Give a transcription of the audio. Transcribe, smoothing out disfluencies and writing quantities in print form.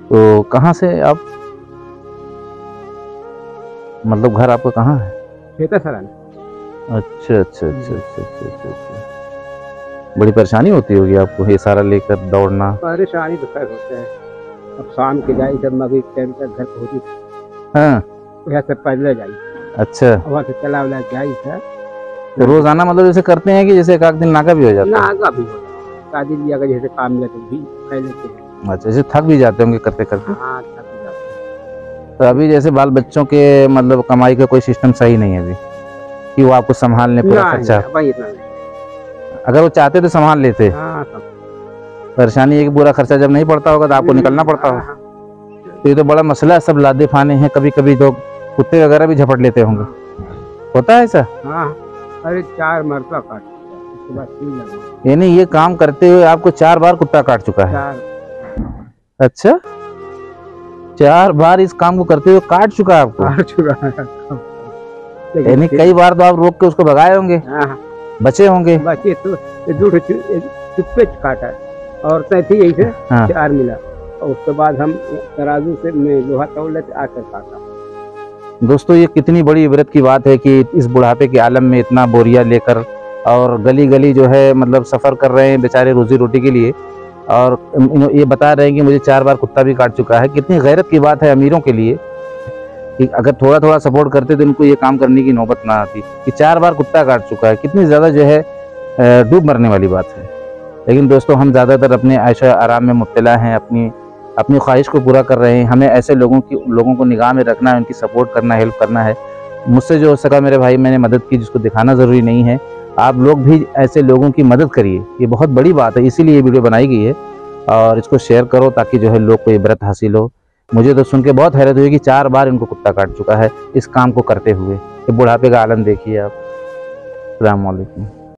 तो कहाँ से आप, मतलब घर आपका कहाँ है? खेता सरान। अच्छा अच्छा अच्छा अच्छा अच्छा अच्छा अच्छा। बड़ी परेशानी होती होगी आपको ये सारा लेकर दौड़ना? परेशानी तो खैर होता है। अब शाम के जाई जब मगरी टाइम तक घर पहुंची, हाँ यहाँ से पैदल जाई, अच्छा। वहाँ से चला वाला जाई था। तो रोजाना मतलब जैसे करते हैं कि जैसे एक आध दिन नाका भी हो जाता है? नागा भी होता है, शादी ब्याह का जैसे काम मिला तो भी कर लेते हैं। अच्छा, जैसे थक भी जाते होंगे करते करते? हाँ थक भी जाते हैं। तो अभी जैसे बाल बच्चों के मतलब कमाई का कोई सिस्टम सही नहीं है अभी कि वो आपको संभालने पूरा खर्चा? भाई इतना नहीं। अगर वो चाहते तो संभाल लेते। हाँ सब। परेशानी है कि पूरा खर्चा जब नहीं पड़ता होगा तो आपको निकलना पड़ता होगा। तो ये तो बड़ा मसला है, सब लादे फाने हैं, कभी कभी तो कुत्ते वगैरह भी झपट लेते होंगे, होता है ऐसा? हाँ अरे 4 मरतबा काट उसके बाद सुई लगा। यानी ये काम करते हुए आपको 4 बार कुत्ता काट चुका है? 4 अच्छा, 4 बार इस काम को करते हुए काट चुका है आपको? काट चुका है। यानी कई बार तो आप रोक के उसको भगाए होंगे, हाँ बचे होंगे? बचे तो चुप्पे काटा और तैथी यही से हाँ। 4 मिला और उसके बाद हम तराजू से लोहा तोड़ लेते आकर काटा। दोस्तों ये कितनी बड़ी इबरत की बात है कि इस बुढ़ापे के आलम में इतना बोरिया लेकर और गली गली जो है मतलब सफ़र कर रहे हैं बेचारे रोजी रोटी के लिए, और ये बता रहे हैं कि मुझे 4 बार कुत्ता भी काट चुका है। कितनी गैरत की बात है अमीरों के लिए कि अगर थोड़ा थोड़ा सपोर्ट करते तो इनको ये काम करने की नौबत ना आती कि 4 बार कुत्ता काट चुका है। कितनी ज़्यादा जो है डूब मरने वाली बात है। लेकिन दोस्तों हम ज़्यादातर अपने ऐशो आराम में मुब्तला हैं, अपनी ख्वाहिश को पूरा कर रहे हैं। हमें ऐसे लोगों को निगाह में रखना है, उनकी सपोर्ट करना, हेल्प करना है। मुझसे जो हो सका मेरे भाई मैंने मदद की, जिसको दिखाना ज़रूरी नहीं है। आप लोग भी ऐसे लोगों की मदद करिए, ये बहुत बड़ी बात है, इसीलिए ये वीडियो बनाई गई है। और इसको शेयर करो ताकि जो है लोग को इबरत हासिल हो। मुझे तो सुन के बहुत हैरत हुई कि 4 बार इनको कुत्ता काट चुका है इस काम को करते हुए। तो बुढ़ापे का आलम देखिए आप। अस्सलाम वालेकुम।